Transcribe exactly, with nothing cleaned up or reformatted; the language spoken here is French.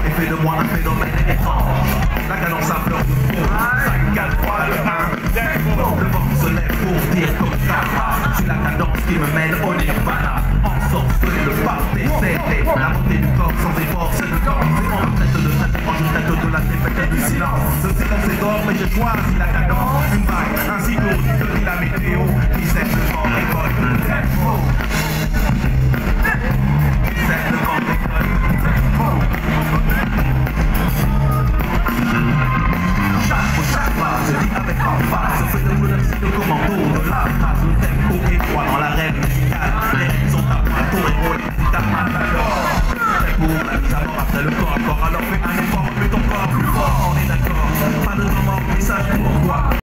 et fait de moi un phénomène étrange. La cadence à fleur de peau, cinq, quatre, trois, le un, tempo. Le vent se lève pour dire comme ça. C'est la cadence qui me mène au nirvana. Ensorcelé de par tes C D. La montée du corps sans effort, c'est le temps. C'est en tête de tête, en une tête de la défaite et du silence. Ce silence est d'or, mais j'ai choisi la cadence. Une vague, un cyclone, de la météo, qui sait le vent récolte le tempo. Qui sait le vent récolte le tempo. Chaque mot, chaque phrase, je dis avec emphase. Je fais de vous le commando de la phrase. Le tempo est froid dans la règle musicale. Les rythmes sont à point, tour et rôle, ta matador. Pour la mise à mort après le corps, encore alors fais un effort, mets ton corps plus fort, on est d'accord. Pas de temps mort, message pourquoi.